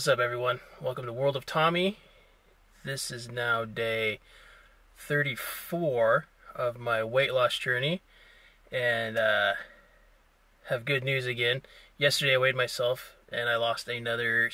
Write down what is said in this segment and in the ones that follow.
What's up, everyone? Welcome to World of Tommy. This is now day 34 of my weight loss journey, and have good news again. Yesterday I weighed myself and I lost another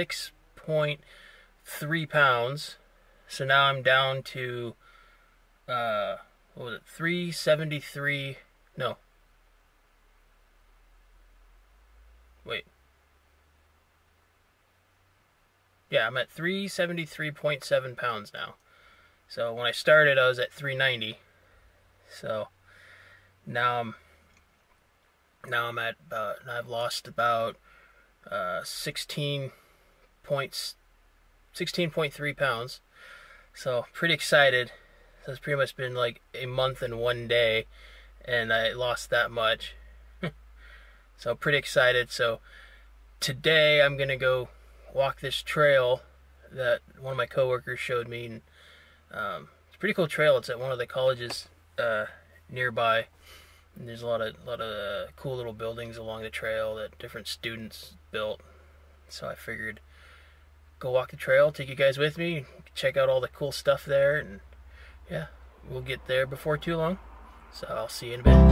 6.3 pounds. So now I'm down to what was it? 373. No. Wait. Yeah, I'm at 373.7 pounds now. So when I started, I was at 390. So now I'm at about, I've lost about 16.3 pounds. So pretty excited. So it's pretty much been like a month and 1 day, and I lost that much. So pretty excited. So today I'm gonna go walk this trail that one of my coworkers showed me, and it's a pretty cool trail. It's at one of the colleges nearby, and there's a lot of cool little buildings along the trail that different students built. So I figured go walk the trail, take you guys with me, check out all the cool stuff there, and yeah, we'll get there before too long. So I'll see you in a bit.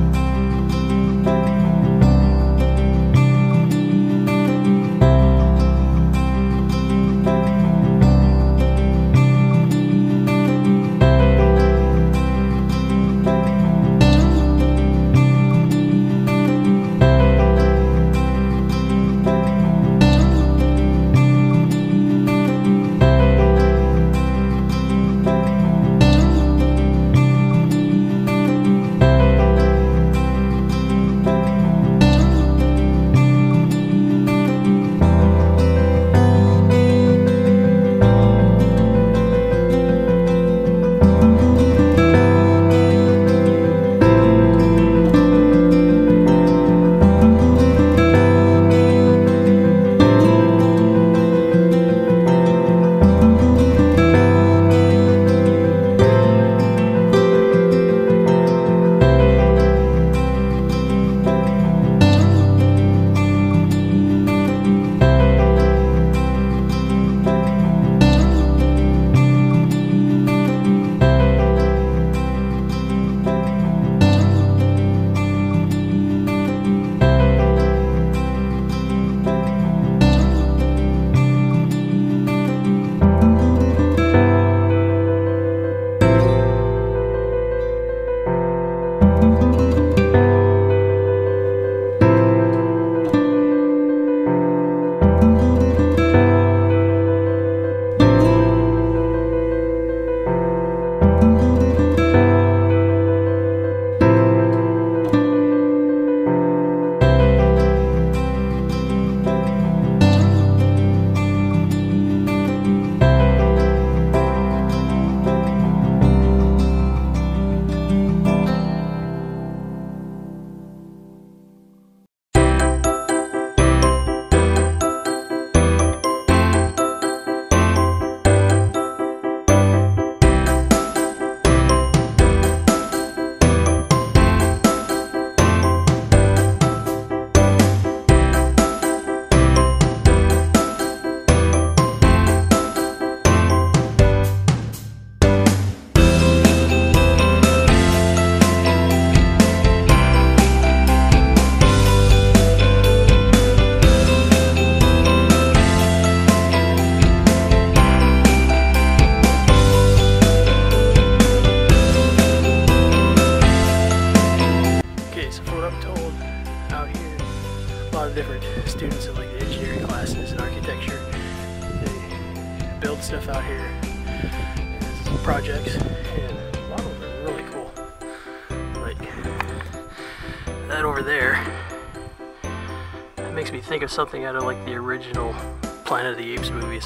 Different students in like the engineering classes and architecture, they build stuff out here as projects, and a lot of them are really cool. Like that over there, it makes me think of something out of like the original Planet of the Apes movies.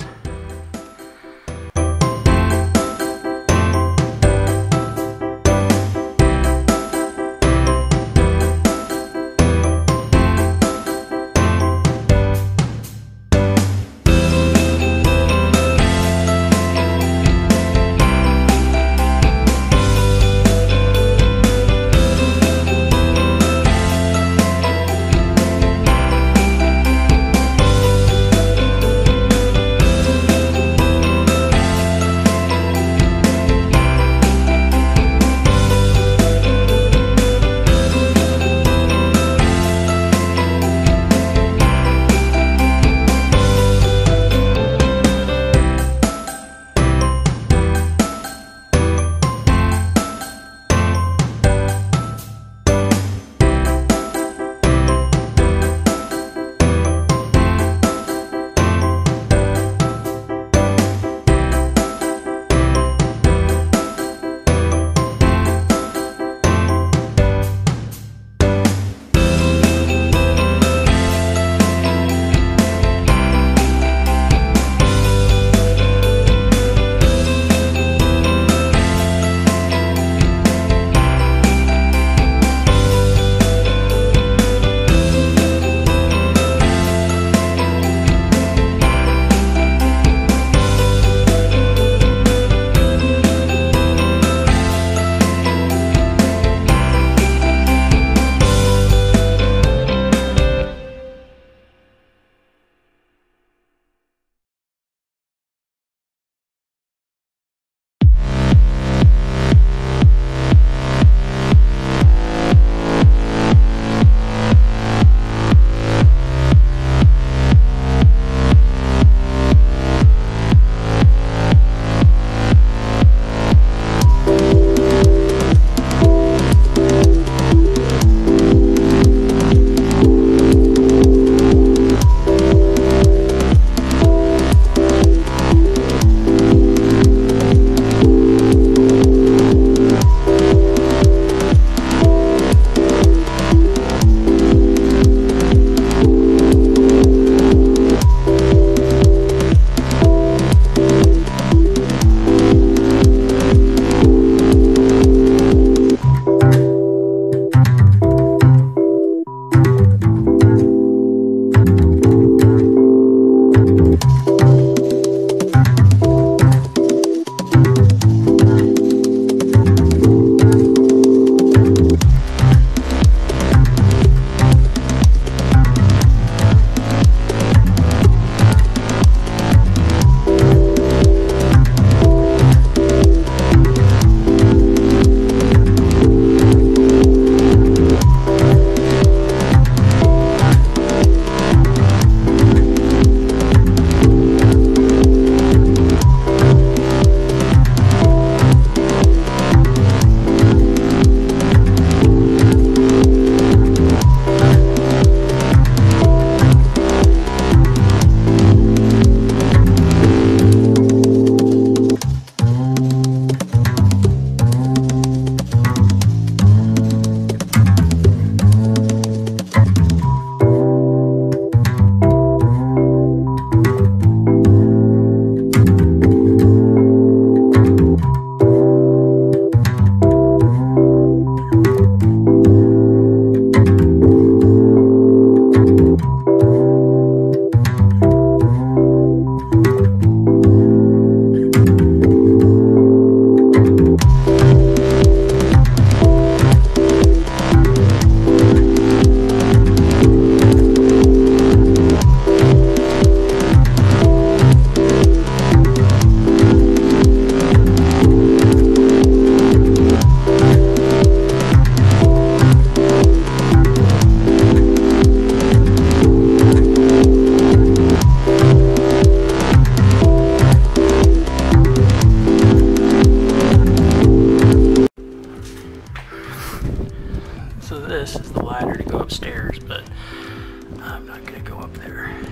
this is the ladder to go upstairs, but I'm not gonna go up there.